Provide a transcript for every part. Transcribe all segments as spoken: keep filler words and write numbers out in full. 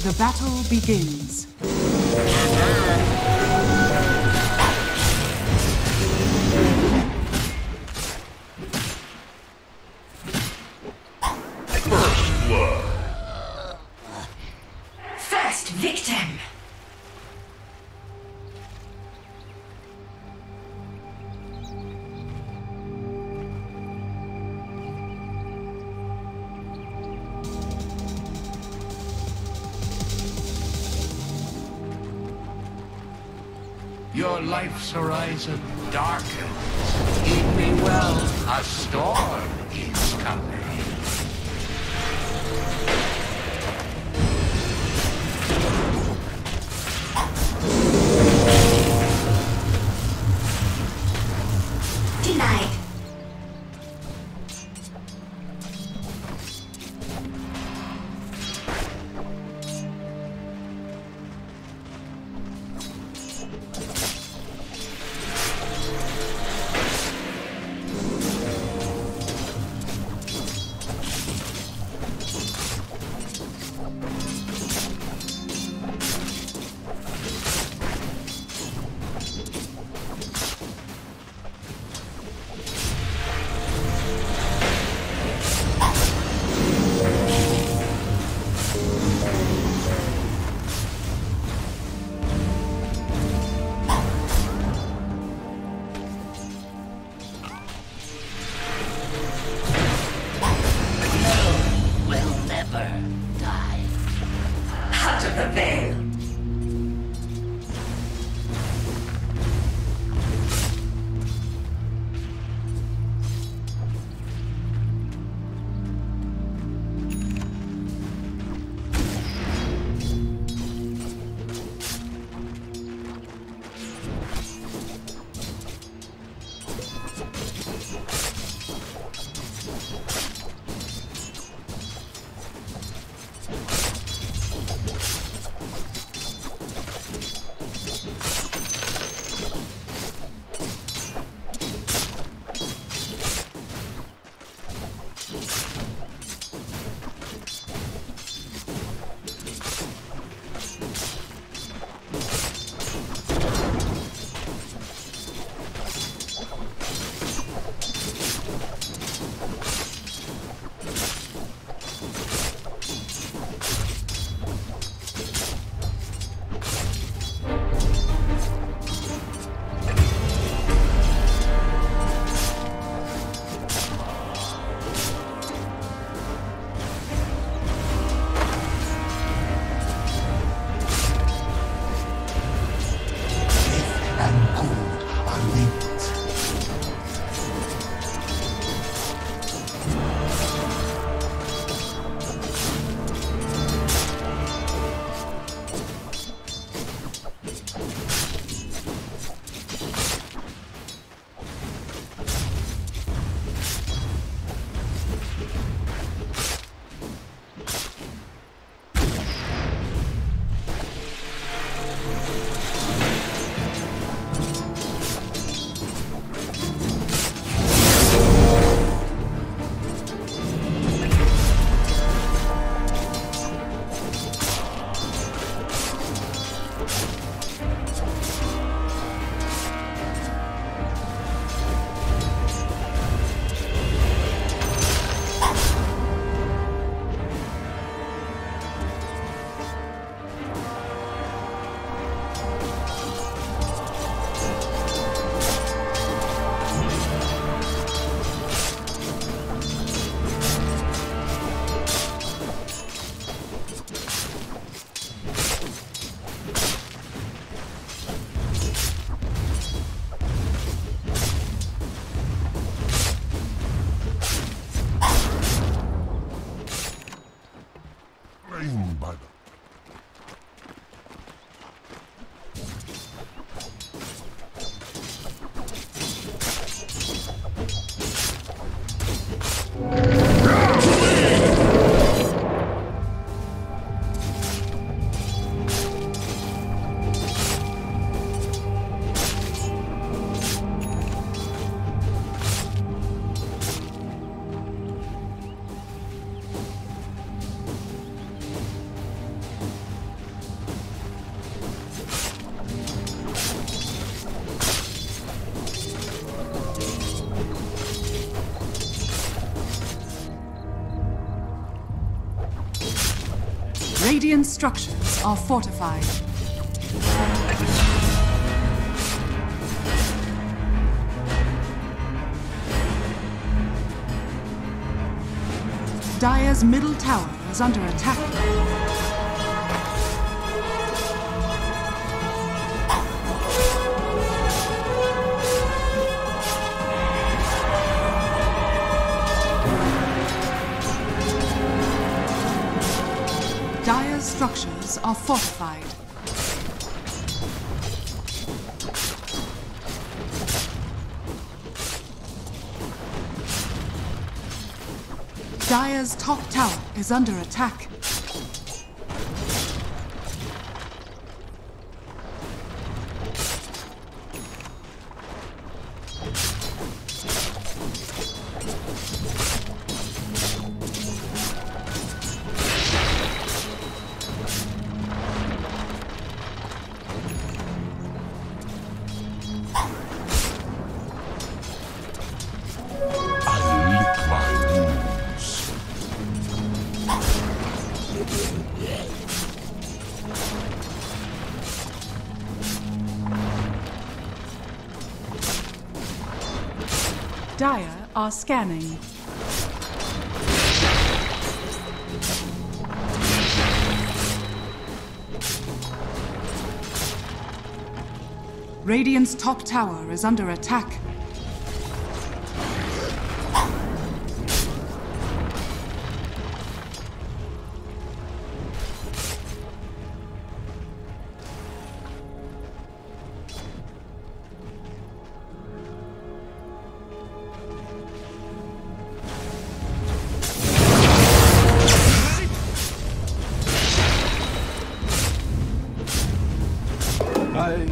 The battle begins. First blood. First victim. Your life's horizon darkens. Heed me well, a storm is coming. Denied. Radiant structures are fortified. Dire's middle tower is under attack. Dire's structures are fortified. Dire's top tower is under attack. Dire are scanning. Radiant's top tower is under attack. I...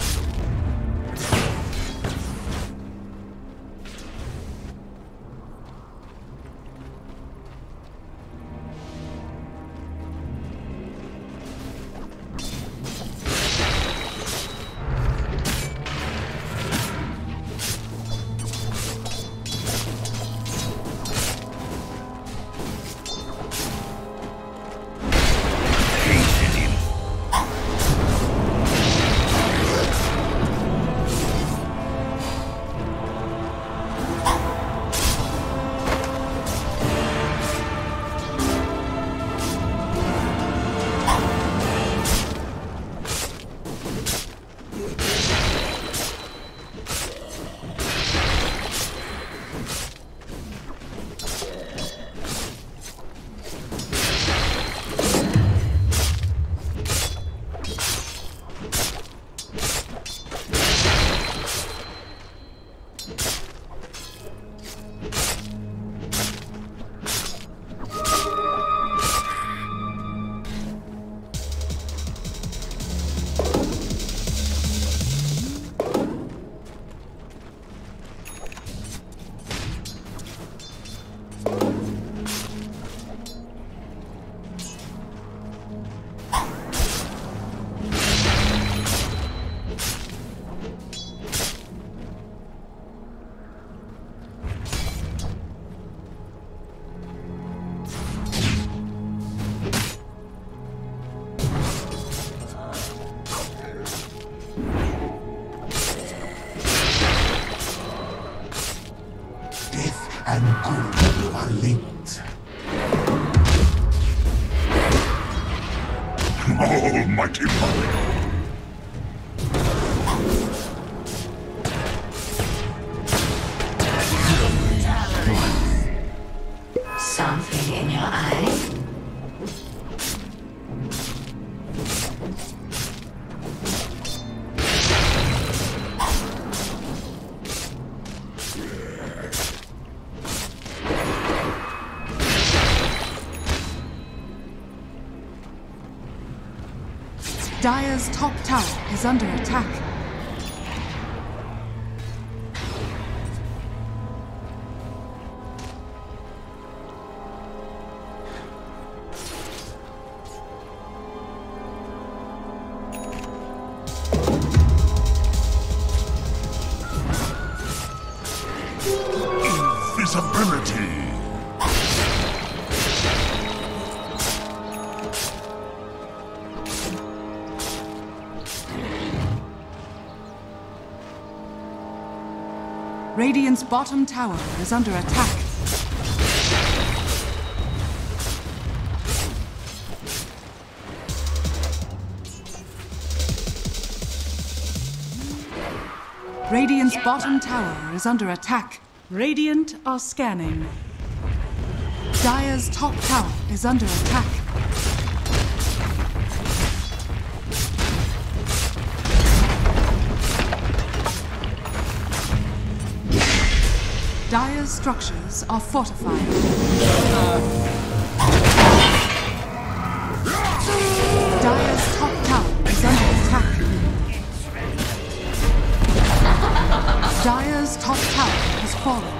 and good are linked. Almighty Mario! Something in your eye? Dire's top tower is under attack. Invisibility! Radiant's bottom tower is under attack. Radiant's bottom tower is under attack. Radiant are scanning. Dire's top tower is under attack. Dire's structures are fortified. Dire's top tower is under attack. Dire's top tower has fallen.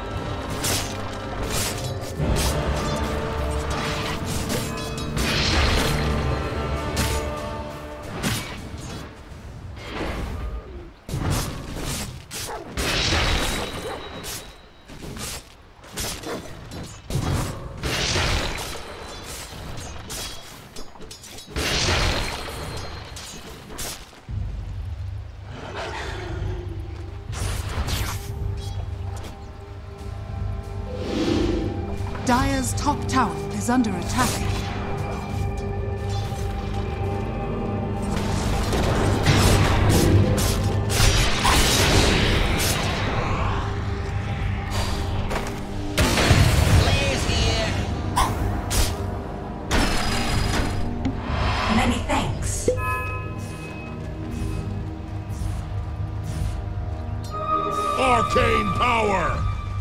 Dire's top tower is under attack. Blaze here. Many thanks. Arcane power!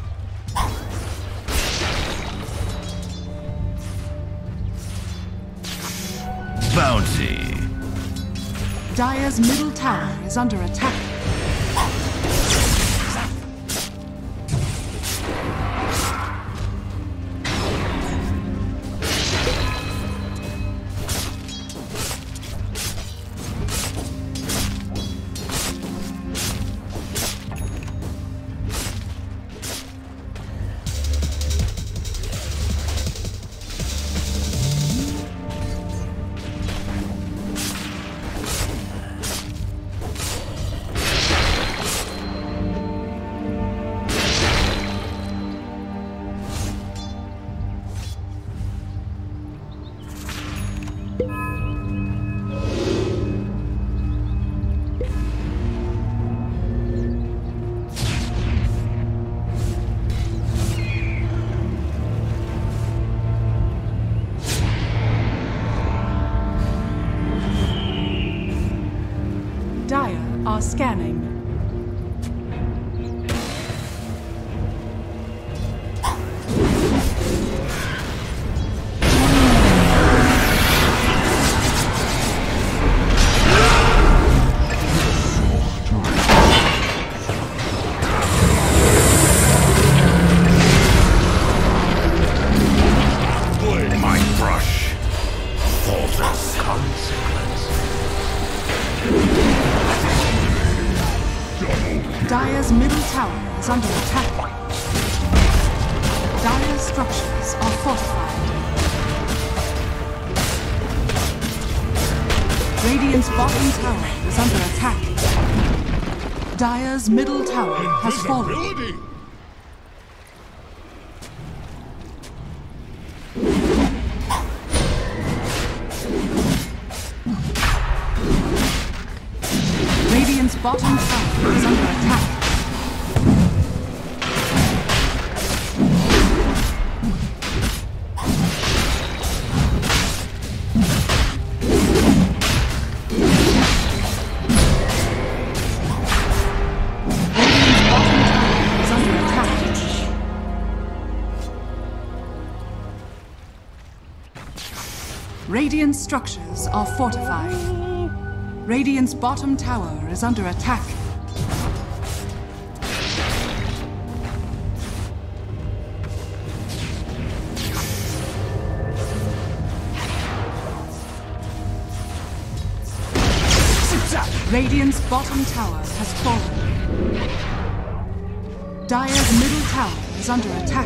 Bounty. Dire's middle tower is under attack. Dire are scanning. My brush. False consequence. Dire's middle tower is under attack. Dire's structures are fortified. Radiant's bottom tower is under attack. Dire's middle tower has fallen. Invisibility! Radiant's bottom tower is under attack. Radiant's structures are fortified. Radiant's bottom tower is under attack. Radiant's bottom tower has fallen. Dire's middle tower is under attack.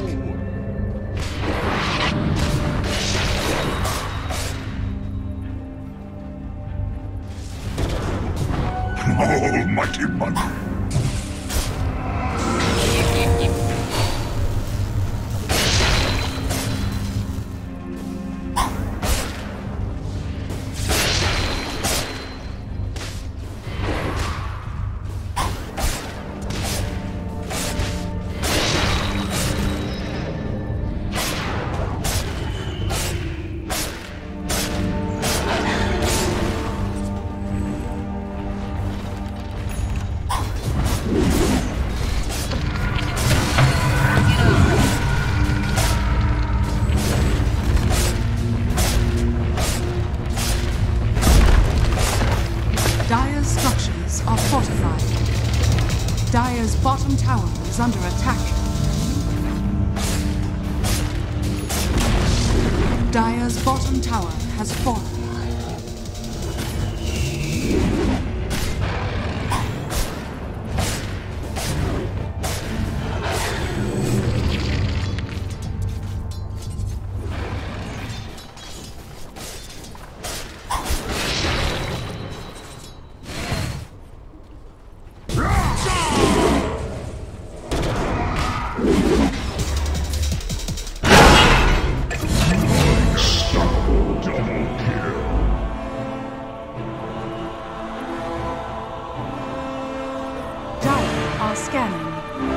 Almighty one. Dire's structures are fortified. Dire's bottom tower is under attack. Dire's bottom tower has fallen. Scanning.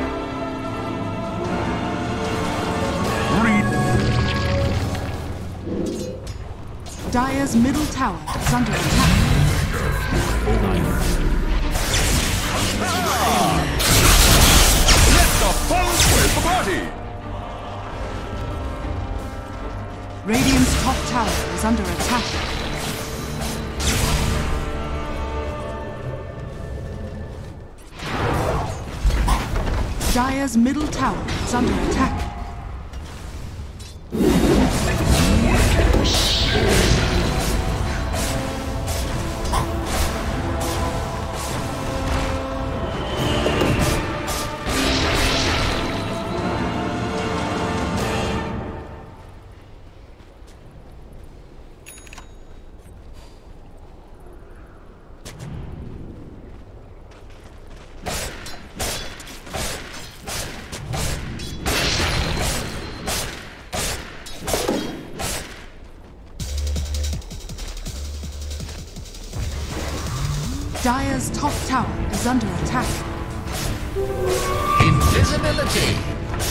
Dire's middle tower is under attack. Let the fun with the party! Radiant's top tower is under attack. Dire's middle tower is under attack. Dire's top tower is under attack. Invisibility.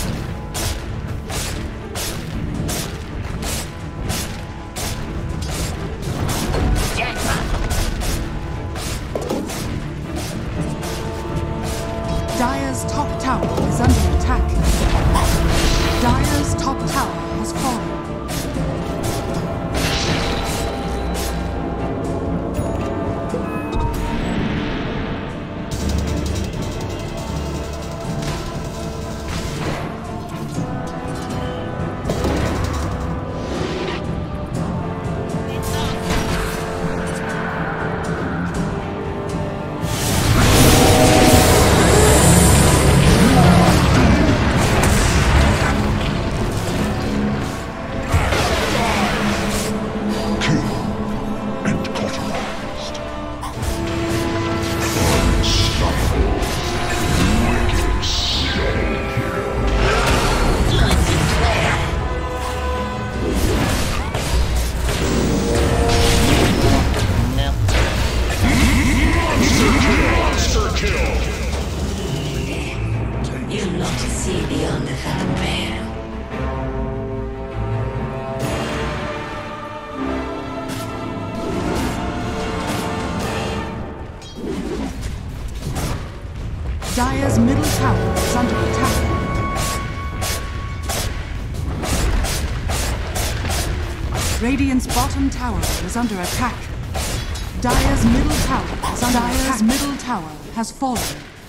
Dire's top tower is under attack. Dire's top tower has fallen. Dire's middle tower is under attack. Radiant's bottom tower is under attack. Dire's middle tower is under attack. Dire's middle tower has fallen.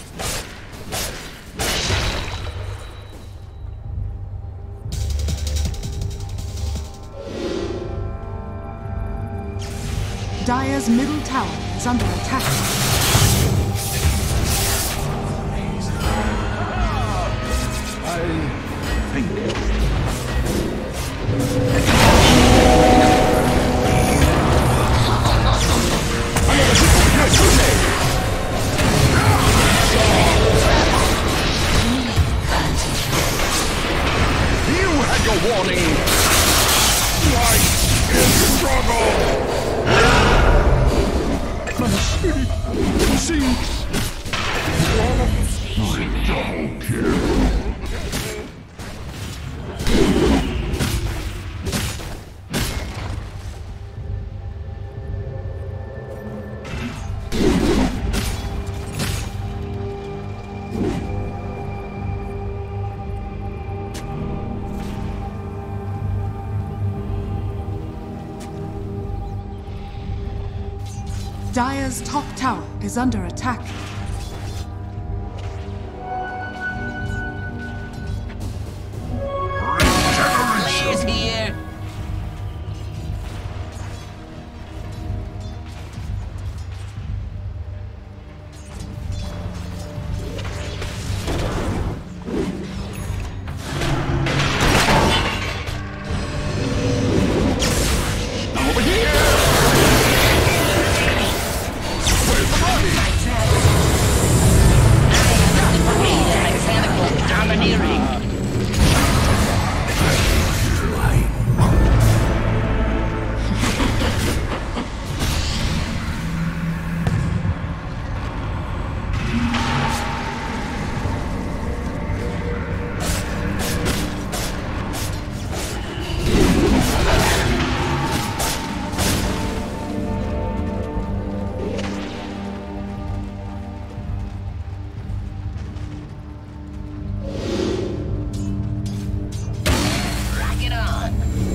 Dire's middle tower is under attack. warning. Light is struggle. My spirit sinks. Double kill. Dire's top tower is under attack. Players here. Over here. Where's the party? Mechanical domineering. Rock it on.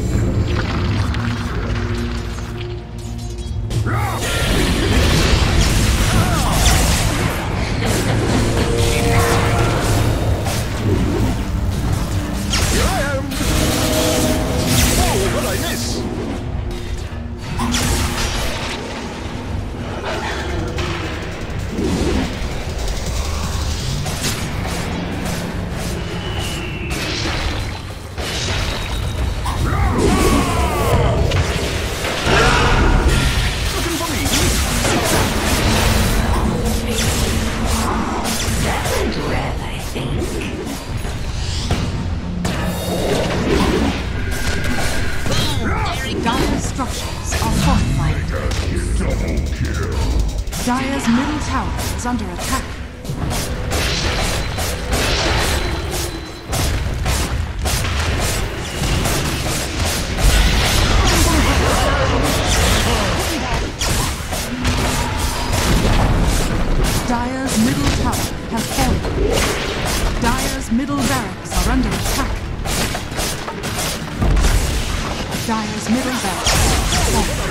Here I am. Oh, what I miss? Looking for me? Dire's structures are fortified. Double kill. Dire's middle tower is under attack. Dire's middle tower has fallen. Dire's middle barracks are under attack. Dire's middle barracks has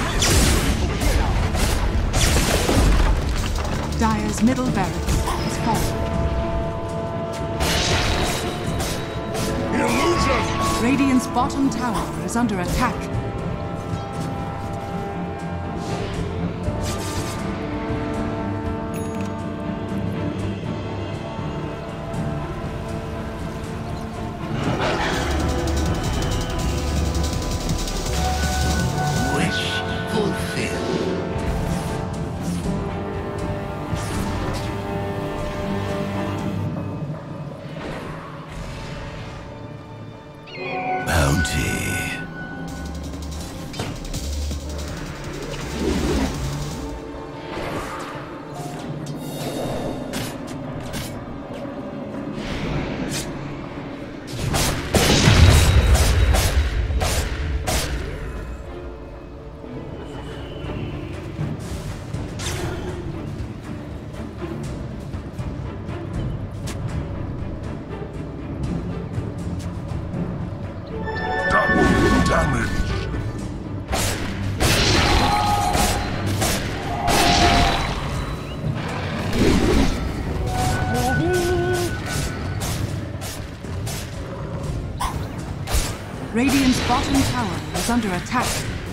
fallen. Dire's middle barracks has fallen. Illusion. Radiant's bottom tower is under attack. Wish fulfilled. Bounty. Double damage. Radiant's bottom tower is under attack.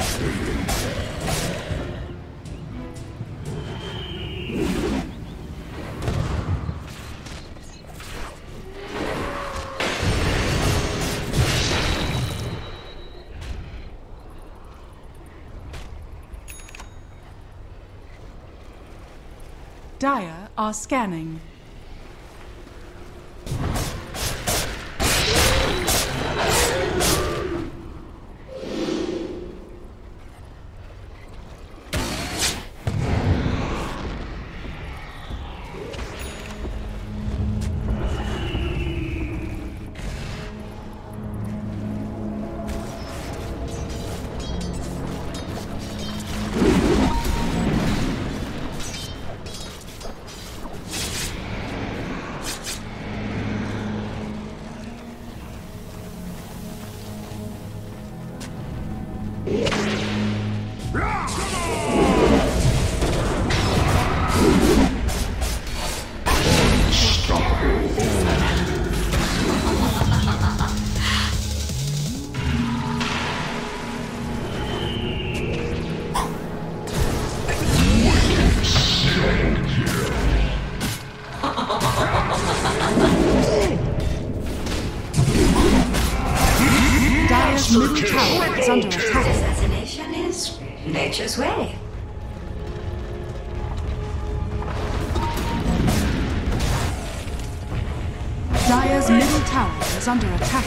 Dire are scanning. Dire's middle tower is under attack. Assassination is nature's way. Dire's middle tower is under attack.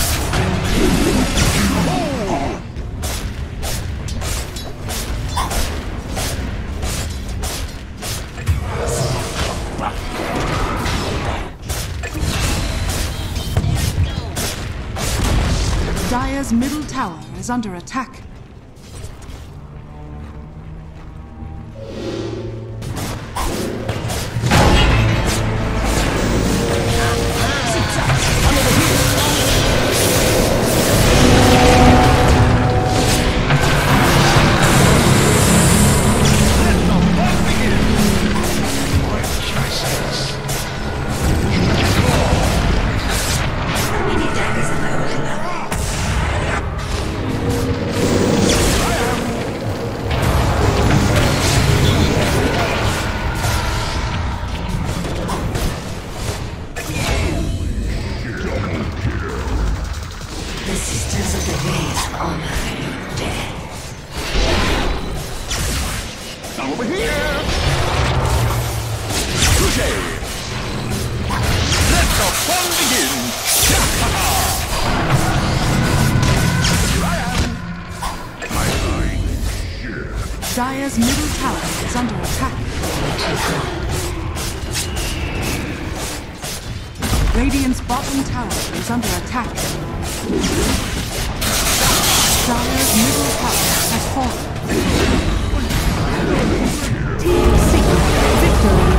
Dire's middle tower is under attack. Over here! Touché! Let the fun begin! Here I am! My line here. Dire's middle tower is under attack. Radiant's bottom tower is under attack. Dire's middle tower has fallen. Team Secret victory.